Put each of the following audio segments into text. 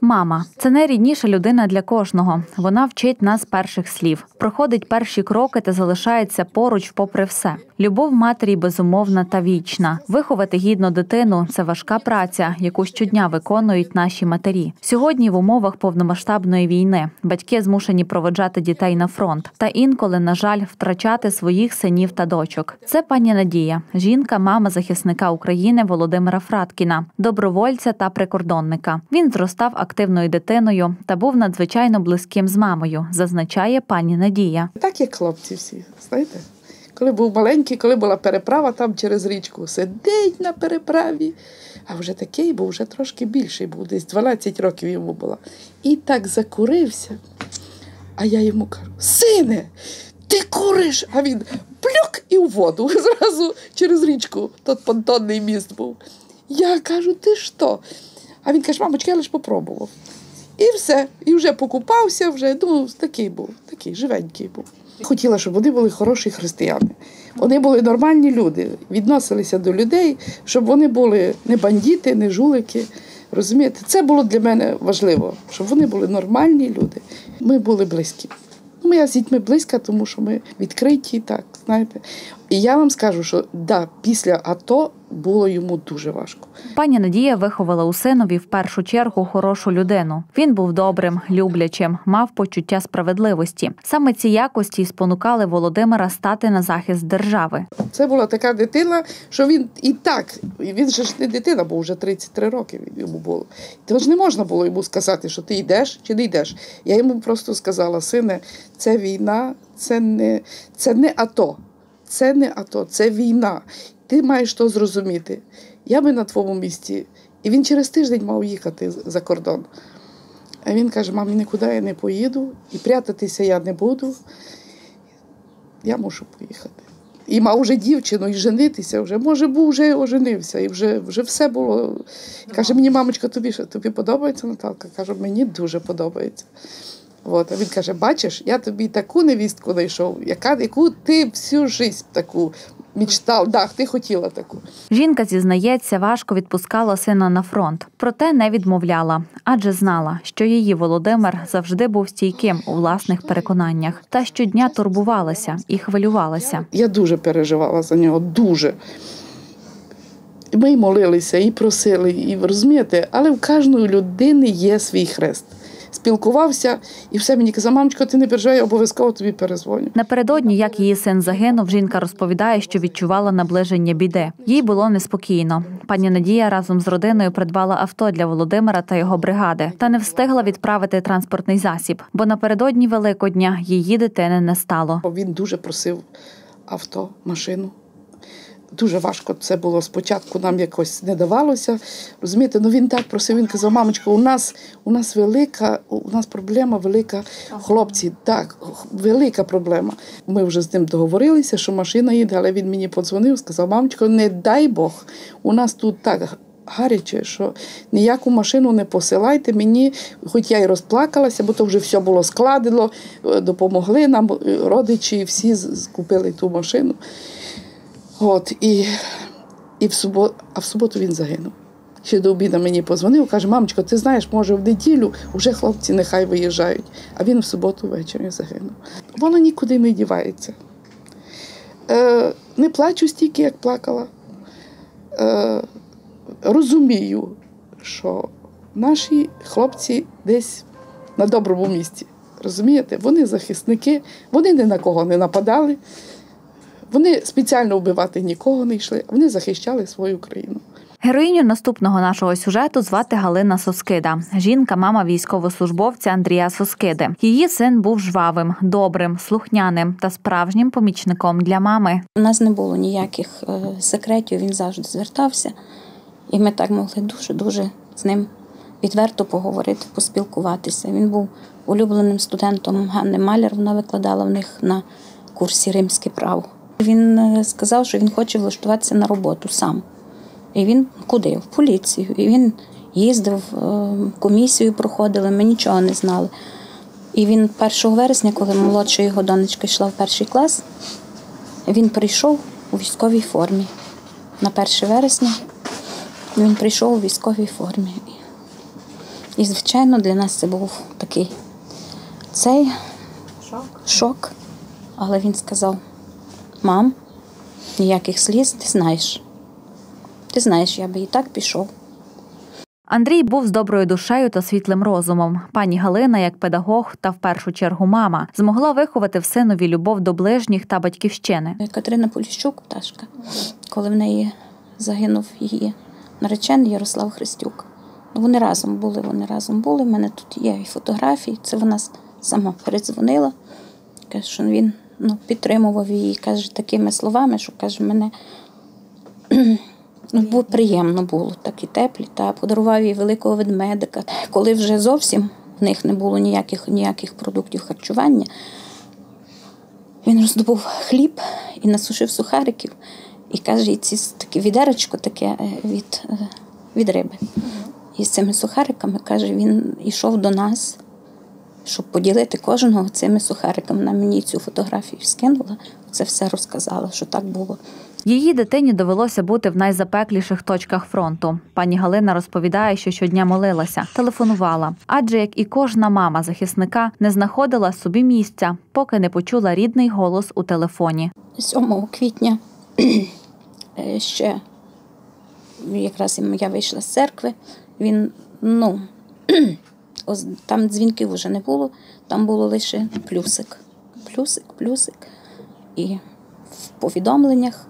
Мама – це найрідніша людина для кожного. Вона вчить нас перших слів, проходить перші кроки та залишається поруч попри все. Любов матері безумовна та вічна. Виховати гідну дитину – це важка праця, яку щодня виконують наші матері. Сьогодні в умовах повномасштабної війни батьки змушені проводжати дітей на фронт та інколи, на жаль, втрачати своїх синів та дочок. Це пані Надія, жінка, мама захисника України Володимира Фраткіна, добровольця та прикордонника. Він зростав активною дитиною та був надзвичайно близьким з мамою, зазначає пані Надія. Так як хлопці всі, знаєте. Коли був маленький, коли була переправа там через річку, сидить на переправі. А вже такий був, вже трошки більший був, десь 12 років йому було. І так закурився. А я йому кажу: сине, ти куриш? А він плюк і в воду, зразу через річку, тот понтонний міст був. Я кажу: ти що? А він каже: мамочка, я лише попробував. І все, і вже покупався, вже, такий був, такий живенький був. Хотіла, щоб вони були хороші християни. Вони були нормальні люди, відносилися до людей, щоб вони були не бандити, не жулики. Розумієте? Це було для мене важливо, щоб вони були нормальні люди. Ми були близькі. Ми з дітьми близька, тому що ми відкриті, так, знаєте. І я вам скажу, що да, після АТО було йому дуже важко. Пані Надія виховала у синові в першу чергу хорошу людину. Він був добрим, люблячим, мав почуття справедливості. Саме ці якості спонукали Володимира стати на захист держави. Це була така дитина, що він і так, він же ж не дитина, бо вже 33 роки йому було. Тож не можна було йому сказати, що ти йдеш чи не йдеш. Я йому просто сказала: сине, це війна, це не АТО. Це не АТО, це війна. Ти маєш то зрозуміти. Я би на твоєму місці. І він через тиждень мав їхати за кордон. А він каже: мамі, нікуди я не поїду, і прятатися я не буду. Я мушу поїхати. І мав вже дівчину, і женитися вже. Може, був вже оженився, і вже все було. Каже: мені, мамочка, тобі подобається, Наталка? Кажу: мені дуже подобається. От, а він каже: бачиш, я тобі таку невістку знайшов, яку ти всю життя таку мечтав, так, ти хотіла таку. Жінка, зізнається, важко відпускала сина на фронт, проте не відмовляла, адже знала, що її Володимир завжди був стійким у власних переконаннях та щодня турбувалася і хвилювалася. Я дуже переживала за нього, дуже. Ми й молилися, і просили, і розумієте, але в кожної людини є свій хрест. Спілкувався, і все мені казав: мамочко, ти не переживай, я обов'язково тобі перезвоню. Напередодні, як її син загинув, жінка розповідає, що відчувала наближення біди. Їй було неспокійно. Пані Надія разом з родиною придбала авто для Володимира та його бригади, та не встигла відправити транспортний засіб, бо напередодні Великодня її дитини не стало. Він дуже просив авто, машину. Дуже важко це було. Спочатку нам якось не давалося. Розумієте, він так просив, він казав: мамочко, у нас проблема велика, хлопці, так, велика проблема. Ми вже з ним договорилися, що машина їде, але він мені подзвонив, сказав: мамочко, не дай Бог, у нас тут так гаряче, що ніяку машину не посилайте мені, хоч я й розплакалася, бо то вже все було складено, допомогли нам родичі, всі купили ту машину. От, в суботу він загинув. Ще до обіду мені подзвонив, каже: мамочко, ти знаєш, може в неділю вже хлопці нехай виїжджають. А він в суботу ввечері загинув. Воно нікуди не дівається. Не плачу стільки, як плакала. Розумію, що наші хлопці десь на доброму місці. Розумієте? Вони захисники, вони ні на кого не нападали. Вони спеціально вбивати нікого не йшли, вони захищали свою країну. Героїню наступного нашого сюжету звати Галина Соскида. Жінка – мама військовослужбовця Андрія Соскиди. Її син був жвавим, добрим, слухняним та справжнім помічником для мами. У нас не було ніяких секретів, він завжди звертався. І ми так могли дуже-дуже з ним відверто поговорити, поспілкуватися. Він був улюбленим студентом Ганни Маляр, вона викладала в них на курсі «Римське право». Він сказав, що він хоче влаштуватися на роботу сам. І він куди? В поліцію. І він їздив, комісію проходили, ми нічого не знали. І він 1 вересня, коли молодша його донечка йшла в 1 клас, він прийшов у військовій формі. На 1 вересня він прийшов у військовій формі. І, звичайно, для нас це був такий шок. Але він сказав: мам, ніяких сліз, ти знаєш. Ти знаєш, я би і так пішов. Андрій був з доброю душею та світлим розумом. Пані Галина, як педагог та в першу чергу мама, змогла виховати в синові любов до ближніх та батьківщини. Катерина Поліщук, пташка, коли в неї загинув її наречений Ярослав Христюк. Вони разом були. В мене тут є і фотографії. Це вона сама передзвонила. Каже, що він підтримував її, каже, такими словами, що, каже, мене приємно було, такі теплі. Та подарував їй великого ведмедика. Коли вже зовсім в них не було ніяких продуктів харчування, він роздобув хліб і насушив сухариків. І каже, таке відерочко таке від риби. І з цими сухариками, каже, він йшов до нас, щоб поділити кожного цими сухариками. На мені цю фотографію скинула, це все розказала, що так було. Її дитині довелося бути в найзапекліших точках фронту. Пані Галина розповідає, що щодня молилася, телефонувала. Адже, як і кожна мама захисника, не знаходила собі місця, поки не почула рідний голос у телефоні. 7 квітня ще, якраз я вийшла з церкви, він, там дзвінків вже не було, там було лише плюсик. І в повідомленнях,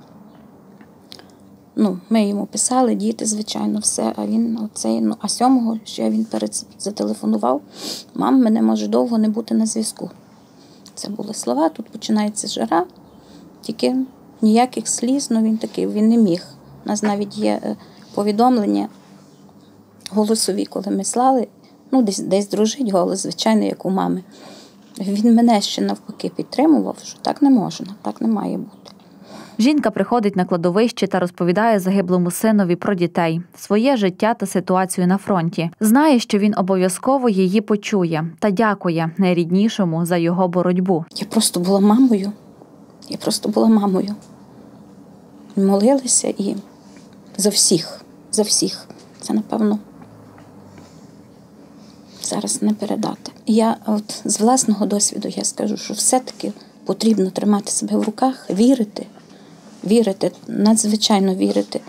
ми йому писали, діти, звичайно, все, а він а 7-го ще він зателефонував: мам, мене може довго не бути на зв'язку. Це були слова, тут починається жара, тільки ніяких сліз, він не міг. У нас навіть є повідомлення голосові, коли ми слали, десь дружить голос, звичайно, як у мами. Він мене ще навпаки підтримував, що так не можна, так не має бути. Жінка приходить на кладовище та розповідає загиблому синові про дітей, своє життя та ситуацію на фронті. Знає, що він обов'язково її почує та дякує найріднішому за його боротьбу. Я просто була мамою. Молилися і за всіх. Це, напевно, зараз не передати. Я з власного досвіду я скажу, що все-таки потрібно тримати себе в руках, вірити, надзвичайно вірити.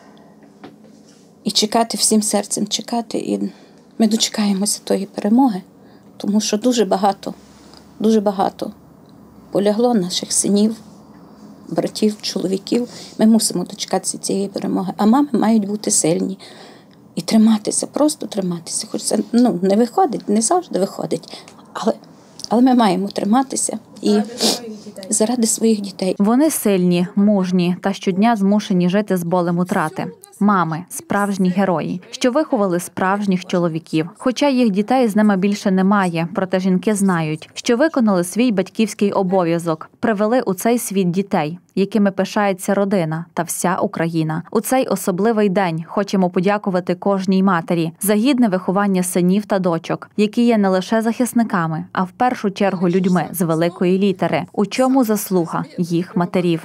І чекати, всім серцем чекати. І ми дочекаємося тої перемоги, тому що дуже багато полягло наших синів, братів, чоловіків. Ми мусимо дочекатися цієї перемоги. А мами мають бути сильні. І триматися, просто триматися. Хоч це не виходить, не завжди виходить. Але ми маємо триматися і заради своїх дітей. Вони сильні, мужні та щодня змушені жити з болем утрати. Мами – справжні герої, що виховали справжніх чоловіків. Хоча їх дітей з ними більше немає, проте жінки знають, що виконали свій батьківський обов'язок, привели у цей світ дітей, якими пишається родина та вся Україна. У цей особливий день хочемо подякувати кожній матері за гідне виховання синів та дочок, які є не лише захисниками, а в першу чергу людьми з великої літери, у чому заслуга їх матерів.